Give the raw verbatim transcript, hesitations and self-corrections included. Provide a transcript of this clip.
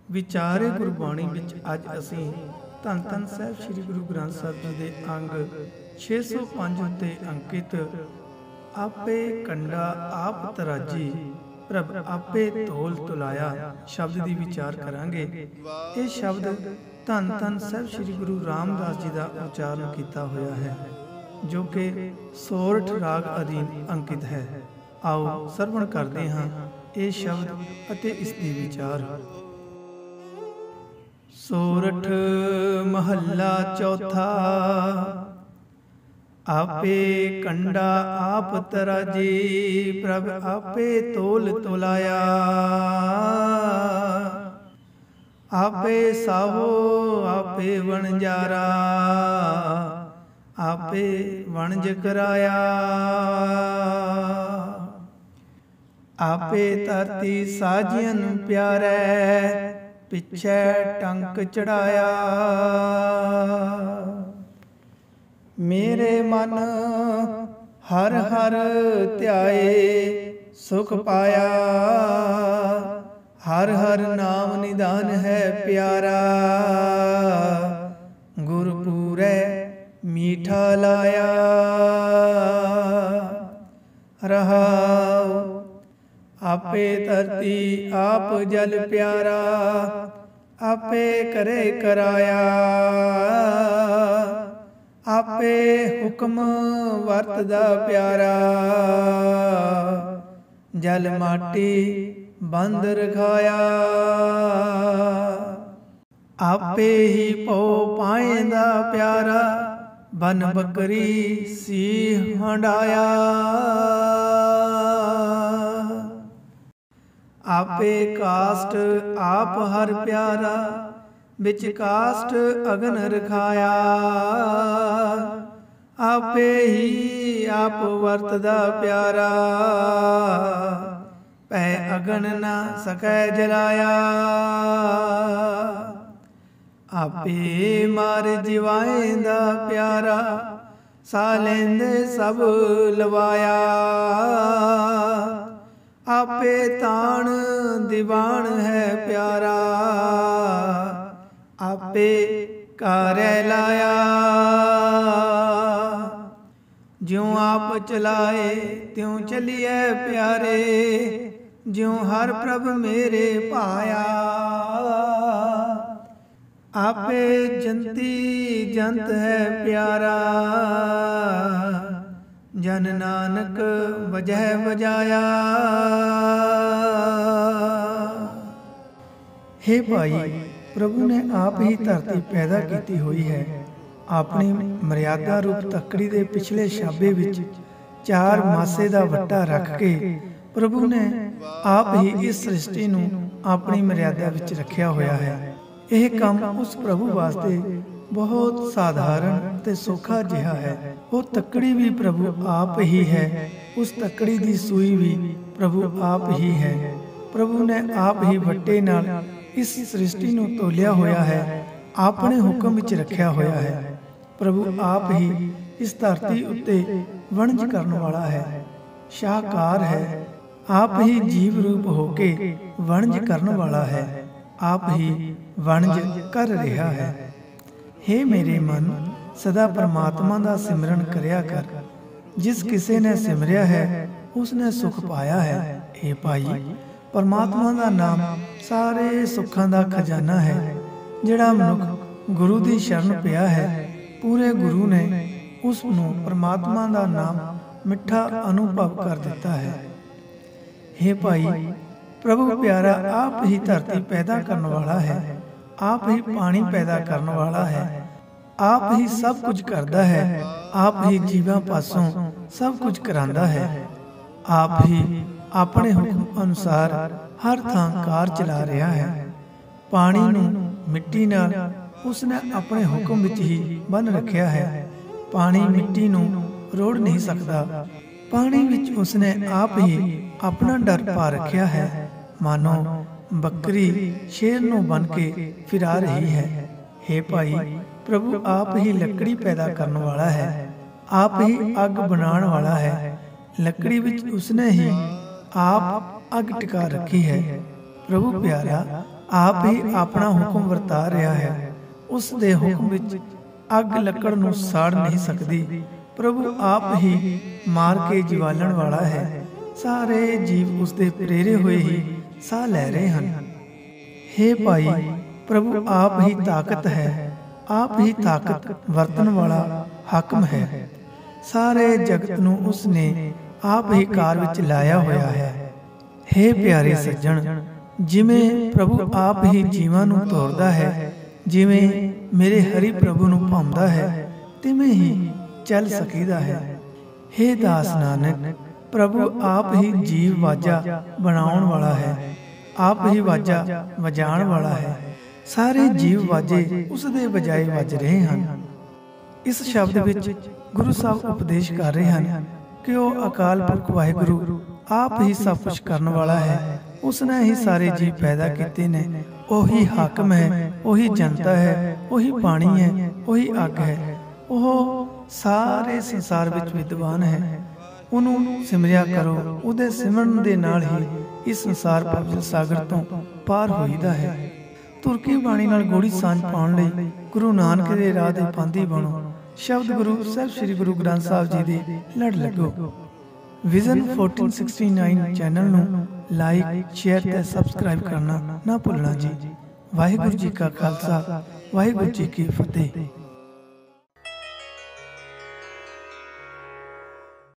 ਵਿਚਾਰੇ ਗੁਰਬਾਣੀ ਵਿੱਚ ਅੱਜ ਅਸੀਂ ਧੰਨ ਧੰਨ ਸਾਹਿਬ ਸ੍ਰੀ ਗੁਰੂ ਗ੍ਰੰਥ ਸਾਹਿਬ ਜੀ ਦੇ ਅੰਗ ਛੇ ਸੌ ਪੰਜ ਉੱਤੇ ਅੰਕਿਤ ਆਪੇ ਕੰਡਾ ਆਪ ਤਰਾਜੀ ਪ੍ਰਭ ਆਪੇ ਤੋਲ ਤੁਲਾਇਆ ਸ਼ਬਦ ਦੀ ਵਿਚਾਰ ਕਰਾਂਗੇ। ਇਹ ਸ਼ਬਦ ਧੰਨ ਧੰਨ ਸਾਹਿਬ ਸ੍ਰੀ ਗੁਰੂ ਰਾਮਦਾਸ ਜੀ ਦਾ ਉਚਾਰਨ ਕੀਤਾ ਹੋਇਆ ਹੈ, ਜੋ ਕਿ ਸੋਰਠ ਰਾਗ ਅਧੀਨ ਅੰਕਿਤ ਹੈ। ਆਓ ਸਰਵਣ ਕਰਦੇ ਹਾਂ ਇਹ ਸ਼ਬਦ ਅਤੇ ਇਸ ਦੀ ਵਿਚਾਰ। ਸੋਰਠ ਮਹੱਲਾ ਚੌਥਾ। ਆਪੇ ਕੰਡਾ ਆਪ ਤਰਾਜੀ ਪ੍ਰਭ ਆਪੇ ਤੋਲ ਤੁਲਾਇਆ। ਆਪੇ ਸਾਹੋ ਆਪੇ ਵਣਜਾਰਾ ਆਪੇ ਵਣਜ ਕਰਾਇਆ। ਆਪੇ ਧਰਤੀ ਸਾਜੀਆਂ ਨੂੰ ਪਿਆਰੈ ਪਿੱਛੇ ਟੰਕ ਚੜਾਇਆ। ਮੇਰੇ ਮਨ ਹਰ ਹਰ ਧਿਆਏ ਸੁਖ ਪਾਇਆ। ਹਰ ਹਰ ਨਾਮ ਨਿਦਾਨ ਹੈ ਪਿਆਰਾ। ਗੁਰਪੂਰੈ ਮੀਠਾ ਲਾਇਆ। ਰਹਾਉ ਆਪੇ ਧਰਤੀ ਆਪ ਜਲ ਪਿਆਰਾ। ਆਪੇ ਕਰੇ ਕਰਾਇਆ। ਆਪੇ ਹੁਕਮ ਵਰਤਦਾ ਪਿਆਰਾ। ਜਲ ਮਾਟੀ ਬੰਦ ਰਖਾਇਆ। ਆਪੇ ਹੀ ਪਉ ਪਾਏਂਦਾ ਪਿਆਰਾ। ਬਨ ਬੱਕਰੀ ਸੀਹ ਹੰਡਾਇਆ। ਆਪੇ ਕਾਸ਼ਟ ਆਪ ਹਰ ਪਿਆਰਾ। ਵਿੱਚ ਕਾਸ਼ਟ ਅਗਨ ਰਖਾਇਆ। ਆਪੇ ਹੀ ਆਪ ਵਰਤਦਾ ਪਿਆਰਾ। ਪੈ ਅਗਨ ਨਾ ਸਕੈ ਜਲਾਇਆ। ਆਪੇ ਮਾਰ ਜਿਵਾਏਂਦਾ ਪਿਆਰਾ। ਸਾ ਲੈਂਦੇ ਸਭ ਲਵਾਇਆ। ਆਪੇ ਤਾਣ ਦੀਵਾਨ ਹੈ ਪਿਆਰਾ। ਆਪੇ ਕਾਰੈ ਲਾਇਆ। ਜਿਉ ਆਪ ਚਲਾਏ ਤਿਉ ਚਲੀਐ ਪਿਆਰੇ। ਜਿਉ ਹਰ ਪ੍ਰਭ ਮੇਰੇ ਭਾਇਆ। ਆਪੇ ਜੰਤੀ ਜੰਤ ਹੈ ਪਿਆਰਾ। ਜਨ ਨਾਨਕ ਵਜਹਿ ਵਜਾਇਆ। हे ਭਾਈ, ਪ੍ਰਭੂ ਨੇ ਆਪ ਹੀ ਧਰਤੀ ਪੈਦਾ ਕੀਤੀ ਹੋਈ ਹੈ। ਆਪਣੀ ਮਰਿਆਦਾ ਰੂਪ ਤੱਕੜੀ ਦੇ ਪਿਛਲੇ ਛਾਬੇ ਵਿੱਚ ਚਾਰ ਮਾਸੇ ਦਾ ਵੱਟਾ ਰੱਖ ਕੇ ਪ੍ਰਭੂ ਨੇ ਆਪ ਹੀ ਇਸ ਸ੍ਰਿਸ਼ਟੀ ਨੂੰ ਆਪਣੀ ਮਰਿਆਦਾ ਵਿੱਚ ਰੱਖਿਆ ਹੋਇਆ ਹੈ। ਇਹ ਕੰਮ ਉਸ ਪ੍ਰਭੂ ਵਾਸਤੇ ਬਹੁਤ ਸਾਧਾਰਨ ਤੇ ਸੌਖਾ ਜਿਹਾ ਹੈ। ਉਹ ਤੱਕੜੀ ਵੀ ਪ੍ਰਭੂ ਆਪ ਹੀ ਹੈ। ਉਸ ਤੱਕੜੀ ਦੀ ਸੂਈ ਵੀ ਪ੍ਰਭੂ ਆਪ ਹੀ ਹੈ। ਪ੍ਰਭੂ ਨੇ ਆਪ ਹੀ ਵੱਟੇ ਨਾਲ ਇਸ ਸ੍ਰਿਸ਼ਟੀ ਨੂੰ ਤੋਲਿਆ ਹੋਇਆ ਹੈ, ਆਪਣੇ ਹੁਕਮ ਵਿੱਚ ਰੱਖਿਆ ਹੋਇਆ ਹੈ। ਪ੍ਰਭੂ ਆਪ ਹੀ ਇਸ ਧਰਤੀ ਉੱਤੇ ਵਣਜ ਕਰਨ ਵਾਲਾ ਹੈ, ਸ਼ਾਹਕਾਰ ਹੈ। ਆਪ ਹੀ ਜੀਵ ਰੂਪ ਹੋ ਕੇ ਵਣਜ ਕਰਨ ਵਾਲਾ ਹੈ। ਆਪ ਹੀ ਵਣਜ ਕਰ ਰਿਹਾ ਹੈ। हे ਮੇਰੇ ਮਨ, ਸਦਾ ਪਰਮਾਤਮਾ ਦਾ ਸਿਮਰਨ ਕਰਿਆ ਕਰ। ਜਿਸ ਕਿਸੇ ਨੇ ਸਿਮਰਿਆ ਹੈ ਉਸ ਨੇ ਸੁਖ ਪਾਇਆ ਹੈ। हे ਭਾਈ, ਪਰਮਾਤਮਾ ਦਾ ਨਾਮ ਸਾਰੇ ਸੁੱਖਾਂ ਦਾ ਖਜ਼ਾਨਾ ਹੈ। ਜਿਹੜਾ ਮਨੁੱਖ ਗੁਰੂ ਦੀ ਸ਼ਰਨ ਪਿਆ ਹੈ, ਪੂਰੇ ਗੁਰੂ ਨੇ ਉਸ ਨੂੰ ਪਰਮਾਤਮਾ ਦਾ ਨਾਮ ਮਿੱਠਾ ਅਨੁਭਵ ਕਰ ਦਿੱਤਾ ਹੈ। हे ਭਾਈ, ਪ੍ਰਭੂ ਪਿਆਰਾ ਆਪ ਹੀ ਧਰਤੀ ਪੈਦਾ ਕਰਨ ਵਾਲਾ ਹੈ। ਆਪ ਹੀ ਪਾਣੀ ਪੈਦਾ ਕਰਨ ਵਾਲਾ ਹੈ। ਆਪ ਹੀ ਸਭ ਕੁਝ ਕਰਦਾ ਹੈ। ਆਪ ਹੀ ਜੀਵਾਂ ਪਾਸੋਂ ਸਭ ਕੁਝ ਕਰਾਂਦਾ ਹੈ। ਆਪ ਹੀ ਆਪਣੇ ਹੁਕਮ ਅਨੁਸਾਰ ਹਰ ਥਾਂ ਕਾਰ ਚਲਾ ਰਿਹਾ ਹੈ। ਪਾਣੀ ਨੂੰ ਮਿੱਟੀ ਨਾਲ ਉਸਨੇ ਆਪਣੇ ਹੁਕਮ ਵਿੱਚ ਹੀ ਬੰਨ੍ਹ ਰੱਖਿਆ ਹੈ। ਪਾਣੀ ਮਿੱਟੀ ਨੂੰ ਰੋੜ ਨਹੀਂ ਸਕਦਾ। ਪਾਣੀ ਵਿੱਚ ਉਸਨੇ ਆਪ ਹੀ ਆਪਣਾ ਡਰ ਪਾ ਰੱਖਿਆ ਹੈ। ਮਾਨੋ ਬੱਕਰੀ ਸ਼ੇਰ ਨੂੰ ਬਨ ਕੇ ਫਿਰਾ ਰਹੀ ਹੈ। हे ਭਾਈ, ਪ੍ਰਭੂ ਆਪ ਹੀ ਲੱਕੜੀ ਪੈਦਾ ਕਰਨ ਵਾਲਾ ਹੈ। ਆਪ ਹੀ ਅੱਗ ਬਣਾਉਣ ਵਾਲਾ ਹੈ। ਲੱਕੜੀ ਵਿੱਚ ਉਸਨੇ ਹੀ आप अग टिका रखी है। प्रभु प्यारा आप ही अपना हुक्म वरता रहा है। उस दे हुक्म विच अग लकड़ नूं साड़ नहीं सकती। प्रभु आप ही मार के जवालन वाला है। सारे जीव उसके प्रेरे हुए ही साह लै रहे हैं। हे भाई, प्रभु आप ही ताकत है, आप ही ताकत वरतन वाला हाकम है। सारे जगत नूं उसने आप ही कार विच लाया होया है। हे प्यारे सज्जन, जिमें प्रभु आप ही जीवां नूं तोड़दा है, जिमें मेरे हरि प्रभु नूं भांदा है, तिवें ही चल सकीदा है। हे दास नानक, प्रभु आप ही जीव वाजा बनाउण वाला है, आप ही वाजा वजाण वाला है। सारे जीव वाजे उसदे बजाए वज रहे हैं। इस शब्द विच गुरु साहब उपदेश कर रहे हैं कि वह अकाल पुरख वाहिगुरु आप ही सब कुछ करने वाला है। उसने ही सारे जीव पैदा किए ने। वही हाकम है, वही जनता है, वही पानी है, वही अग है। वह सारे संसार विच विद्वान है। उन्होंने सिमरिया करो, उहदे सिमरन दे नाल ही इस संसार भवजल सागर तो पार होईदा है। तुरकी बाणी नाल गूढ़ी सांझ पाउण लई गुरु नानक दे राह दे पांधी बनो। शब्द गुरु साहिब श्री गुरु ग्रंथ साहिब जी दे लड़ लगो। Vision fourteen sixty nine channel नूं लाइक शेयर ते सबसक्राइब करना ना भुलना जी। वाहिगुरू जी का खालसा, वाहिगुरू जी की फतेह।